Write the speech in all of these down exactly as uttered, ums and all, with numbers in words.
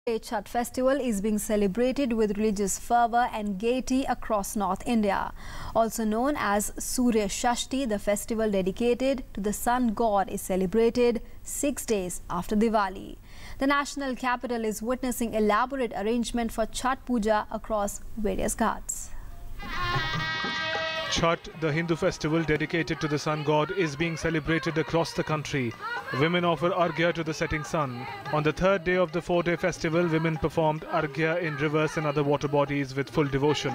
The Chhath festival is being celebrated with religious fervour and gaiety across North India. Also known as Surya Shashti, the festival dedicated to the sun god is celebrated six days after Diwali. The national capital is witnessing elaborate arrangement for Chhath Puja across various ghats. Chhath, the Hindu festival dedicated to the sun god, is being celebrated across the country. Women offer arghya to the setting sun. On the third day of the four-day festival, women performed arghya in rivers and other water bodies with full devotion.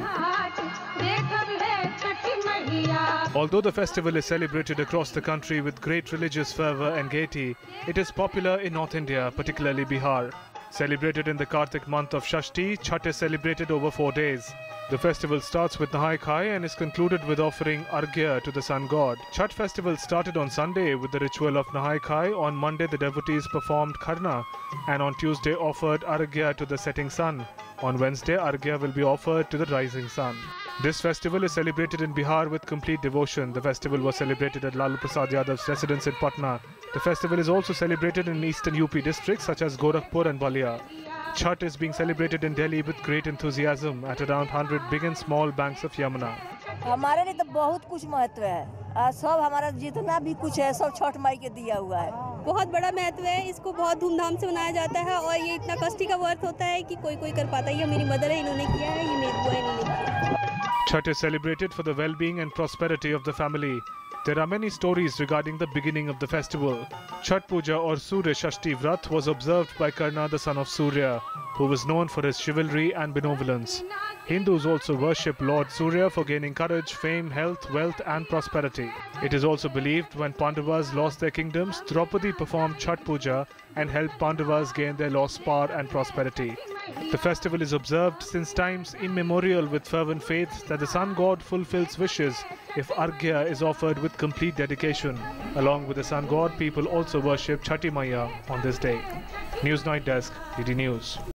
Although the festival is celebrated across the country with great religious fervour and gaiety, it is popular in North India, particularly Bihar. Celebrated in the Kartik month of Shashti, Chhath is celebrated over four days. The festival starts with Nahai Khai and is concluded with offering arghya to the sun god. Chhath festival started on Sunday with the ritual of Nahai Khai. On Monday, the devotees performed kharna, and on Tuesday offered arghya to the setting sun. On Wednesday, arghya will be offered to the rising sun. This festival is celebrated in Bihar with complete devotion. The festival was celebrated at Lalu Prasad Yadav's residence in Patna. The festival is also celebrated in eastern U P districts such as Gorakhpur and Balia. Chhath is being celebrated in Delhi with great enthusiasm at around one hundred big and small banks of Yamuna. हमारे लिए तो बहुत कुछ महत्व है। सब हमारा जितना भी कुछ है सब छठ माई के दिया हुआ है। बहुत बड़ा महत्व है, इसको बहुत धूमधाम से मनाया जाता है और ये इतना कष्टी का व्रत होता है कि कोई कोई कर पाता है। ये मेरी मदर है, इन्होंने किया है, ये मेरी बुआ है, इन्होंने किया है। Chhath is celebrated for the well-being and prosperity of the family. There are many stories regarding the beginning of the festival. Chhath Puja or Surya Shashti Vrat was observed by Karna, the son of Surya, who was known for his chivalry and benevolence. Hindus also worship Lord Surya for gaining courage, fame, health, wealth and prosperity. It is also believed when Pandavas lost their kingdoms, Draupadi performed Chhath Puja and helped Pandavas gain their lost power and prosperity. The festival is observed since times immemorial with fervent faith that the sun god fulfills wishes if arghya is offered with complete dedication. Along with the sun god, people also worship Chhati Maiya on this day. News Night Desk, D D News.